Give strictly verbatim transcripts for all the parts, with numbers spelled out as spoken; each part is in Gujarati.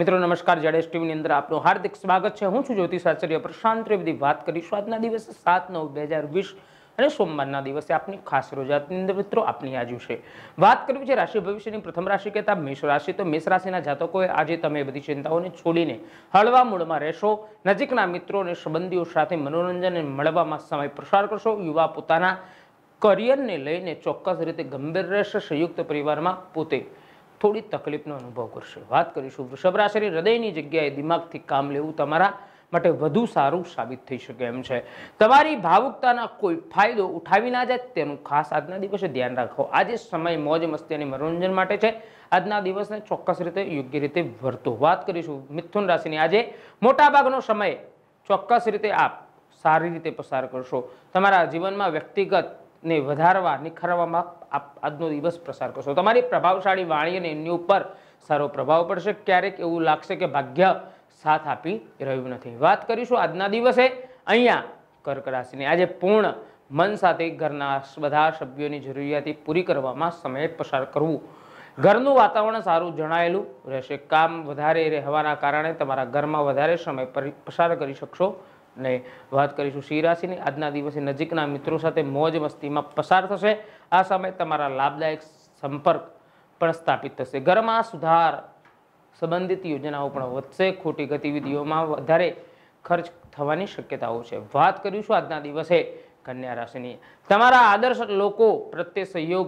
મિત્રો નમસ્કાર, ઝેડએસટીવી ની અંદર આપનું હાર્દિક સ્વાગત છે। હું છું જ્યોતિષ આચાર્ય પ્રશાંત ત્રિવેદી। વાત કરીશું આજના દિવસે સાત નવ બે હજાર વીસ અને સોમવારના દિવસે આપની ખાસ રોજાની અંદર મિત્રો આપની આજુ છે। વાત કરવી છે રાશિ ભવિષ્યની। પ્રથમ રાશિ કહેતા મેષ રાશિ। તો મેષ રાશિના જાતકોએ આજે તમે બધી ચિંતાઓને છોડીને હળવા મૂડમાં રહેશો। નજીકના મિત્રો અને સંબંધીઓ સાથે મનોરંજન મળવામાં સમય પસાર કરશો। યુવા પોતાના કરિયરને લઈને ચોક્કસ રીતે ગંભીર રહેશે। સંયુક્ત પરિવારમાં પોતે થોડી તકલીફનો અનુભવ કરશે। વાત કરીશું વૃષભ રાશિની। હૃદયની જગ્યાએ દિમાગથી કામ લેવું તમારા માટે વધુ સારું સાબિત થઈ શકે એમ છે। તમારી ભાવુકતાના કોઈ ફાયદો ઉઠાવી ના જાય તેનું ખાસ આજના દિવસે ધ્યાન રાખો। આજે સમય મોજ મસ્તી અને મનોરંજન માટે છે। આજના દિવસને ચોક્કસ રીતે યોગ્ય રીતે વર્તો। વાત કરીશું મિથુન રાશિની। આજે મોટાભાગનો સમય ચોક્કસ રીતે આપ સારી રીતે પસાર કરશો। તમારા જીવનમાં વ્યક્તિગત ને વધારવા નિખારવામાં આપ આજનો દિવસ પસાર કરશો। તમારી પ્રભાવશાળી વાણી અને અન્ય ઉપર સારો પ્રભાવ પડશે। ક્યારેક એવું લાગશે કે ભાગ્ય સાથ આપી રહ્યું નથી। વાત કરીશું આજના દિવસે અહીંયા કર્ક રાશિની। આજે પૂર્ણ મન સાથે ઘરના બધા સભ્યોની જરૂરિયાતો પૂરી કરવામાં સમય પસાર કરવું। ઘરનું વાતાવરણ સારું જણાયેલું રહેશે। કામ વધારે રહેવાના કારણે તમારા ઘરમાં વધારે સમય પસાર કરી શકશો ને। વાત કરીશું સિંહ રાશિની। આજના દિવસે નજીકના મિત્રો સાથે મોજ મસ્તીમાં પસાર થશે। આ સમય તમારા લાભદાયક સંપર્ક પણ સ્થાપિત થશે। ઘરમાં સુધાર સંબંધિત યોજનાઓ પણ વધશે। ખોટી ગતિવિધિઓમાં વધારે ખર્ચ થવાની શક્યતાઓ છે। વાત કરીશું આજના દિવસે કન્યા રાશિની। તમારા આદર્શ લોકો પ્રત્યે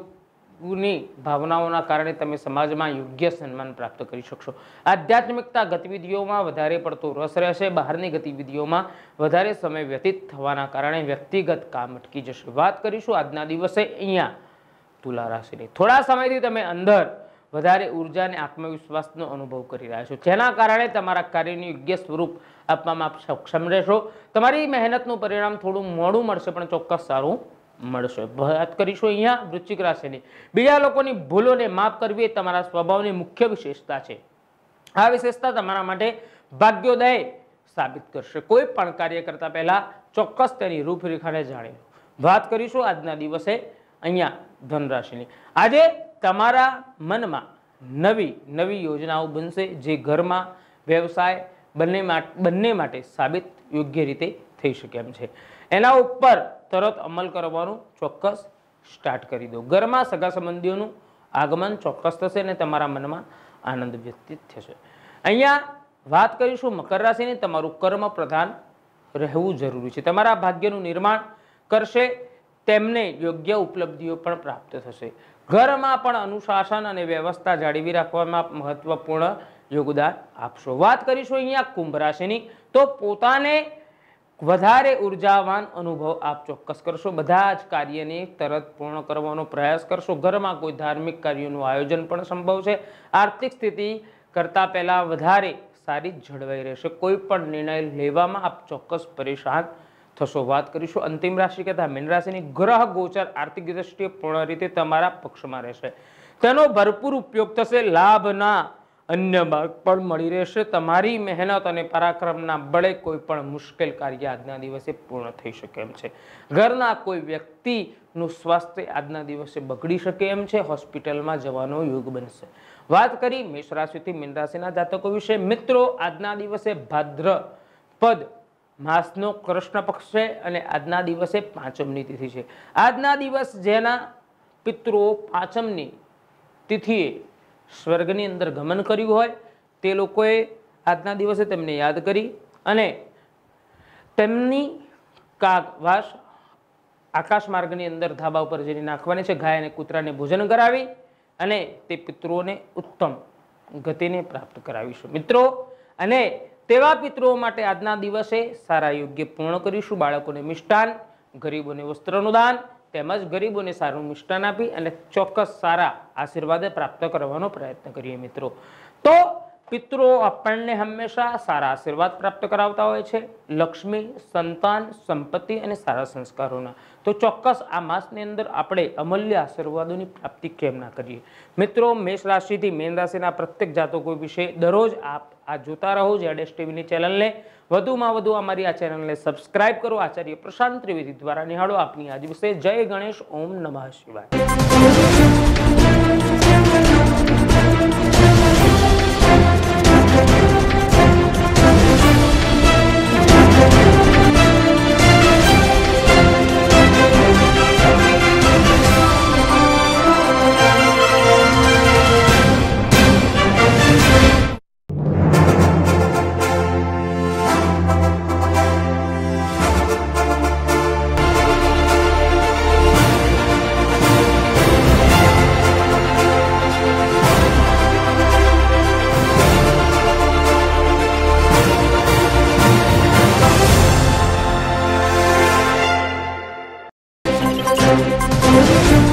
સહયોગની ભાવનાઓના કારણે તમે સમાજમાં યોગ્ય સન્માન પ્રાપ્ત કરી શકશો। આધ્યાત્મિકતા ગતિવિધિઓમાં વધારે પડતો રસ રહેશે। બહારની ગતિવિધિઓમાં વધારે સમય વ્યતીત થવાના કારણે વ્યક્તિગત કામ અટકી જશે। વાત કરીશું આજના દિવસે અહીંયા તુલા રાશિની। થોડા સમયથી તમે અંદર વધારે ઉર્જા અને આત્મવિશ્વાસનો અનુભવ કરી રહ્યા છો, જેના કારણે તમારા કાર્યનું યોગ્ય સ્વરૂપ આપવામાં આપ સક્ષમ રહેશો। તમારી મહેનતનું પરિણામ થોડું મોડું મળશે પણ ચોક્કસ સારું મળશે। વાત કરીશું અહીંયા વૃશ્ચિક રાશિની। બીજા લોકોની ભૂલોને માફ કરવી એ તમારા સ્વભાવની મુખ્ય વિશેષતા છે। આ વિશેષતા તમારા માટે ભાગ્યોદય સાબિત કરશે। કોઈ પણ કાર્ય કરતા પહેલા ચોક્કસ તેની રૂપરેખાને જાણી લો। વાત કરીશું આજના દિવસે અહીંયા ધન રાશિની। આજે તમારા મનમાં નવી નવી યોજનાઓ બનશે, જે ઘરમાં વ્યવસાય બંને બંને માટે સાબિત યોગ્ય રીતે થઈ શકે એમ છે। એના ઉપર તરત અમલ કરવાનું ચોક્કસ સ્ટાર્ટ કરી દો। ઘરમાં સગા સંબંધીઓનું આગમન ચોક્કસ થશે અને તમારા મનમાં આનંદ વ્યતીત થશે। અહીંયા વાત કરીશું મકર રાશિની। તમારું કર્મ પ્રધાન રહેવું જરૂરી છે। તમારા ભાગ્યનું નિર્માણ કરશે, તેમને યોગ્ય ઉપલબ્ધિઓ પણ પ્રાપ્ત થશે। ઘરમાં પણ અનુશાસન અને વ્યવસ્થા જાળવી રાખવામાં મહત્વપૂર્ણ યોગદાન આપશો। વાત કરીશું અહીંયા કુંભ રાશિની। તો પોતાને વધારે ઉર્જાવાન અનુભવ આપ ચોક્કસ કરશો। બધા જ કાર્યને તરત પૂર્ણ કરવાનો પ્રયાસ કરશો। ઘરમાં કોઈ ધાર્મિક કાર્યોનું આયોજન પણ સંભવ છે। આર્થિક સ્થિતિ કરતા પહેલા વધારે સારી જળવાઈ રહેશે। કોઈ પણ નિર્ણય લેવામાં આપ ચોક્કસ પરેશાન થશો। વાત કરીશું અંતિમ રાશિ કહેતા મીન રાશિની। ગ્રહ ગોચર આર્થિક દ્રષ્ટિએ પૂર્ણ રીતે તમારા પક્ષમાં રહેશે। તેનો ભરપૂર ઉપયોગ થશે। લાભના અન્ય માર્ગ પણ મળી રહેશે। તમારી મહેનત અને પરાક્રમના બળે કોઈ પણ મુશ્કેલ કાર્ય આજના દિવસે પૂર્ણ થઈ શકે એમ છે। ઘરના કોઈ વ્યક્તિનું સ્વાસ્થ્ય આજના દિવસે બગડી શકે એમ છે। હોસ્પિટલમાં જવાનો યોગ બનશે। વાત કરી મેષ રાશિથી મીન રાશિના જાતકો વિશે। મિત્રો આજના દિવસે ભાદ્રપદ માસનો કૃષ્ણ પક્ષ છે અને આજના દિવસે પાંચમની તિથિ છે। આજના દિવસ જેના પિતૃઓ પાંચમની તિથિએ સ્વર્ગની અંદર ગમન કર્યું હોય તે લોકોએ આજના દિવસે તેમને યાદ કરી અને તેમની કાગવાસ આકાશ માર્ગની અંદર ધાબા ઉપર જઈને નાખવાની છે। ગાય અને કૂતરાને ભોજન કરાવી અને તે પિતૃઓને ઉત્તમ ગતિને પ્રાપ્ત કરાવીશું મિત્રો। અને તેવા પિતૃઓ માટે આજના દિવસે સારા યોગ્ય પૂર્ણ કરીશું। બાળકોને મિષ્ટાન, ગરીબોને વસ્ત્રનું દાન તેમજ ગરીબોને સારું મિષ્ટાન આપી અને ચોક્કસ સારા આશીર્વાદ પ્રાપ્ત કરવાનો પ્રયત્ન કરીએ મિત્રો। તો પિતૃઓ આપણને હંમેશા સારા આશીર્વાદ પ્રાપ્ત કરાવતા હોય છે, લક્ષ્મી, સંતાન, સંપત્તિ અને સારા સંસ્કારોના। તો ચોક્કસ આ માસની અંદર આપણે અમૂલ્ય આશીર્વાદોની પ્રાપ્તિ કેમ ના કરીએ મિત્રો। મેષ રાશિથી મીન રાશિના પ્રત્યેક જાતકો વિશે દરરોજ આપ આ જોતા રહો ઝેડએસટીવીની ચેનલને। વધુમાં વધુ અમારી આ ચેનલને સબસ્ક્રાઇબ કરો। આચાર્ય પ્રશાંત ત્રિવેદી દ્વારા નિહાળો આપની આજ વિશે। જય ગણેશ, ઓમ નમઃ શિવાય। We'll be right back. છે।